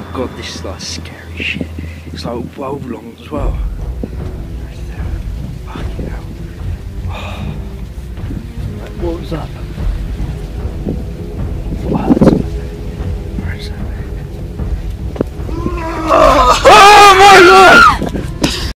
God, this is like scary shit. It's like well long as well. Fucking hell. What was up?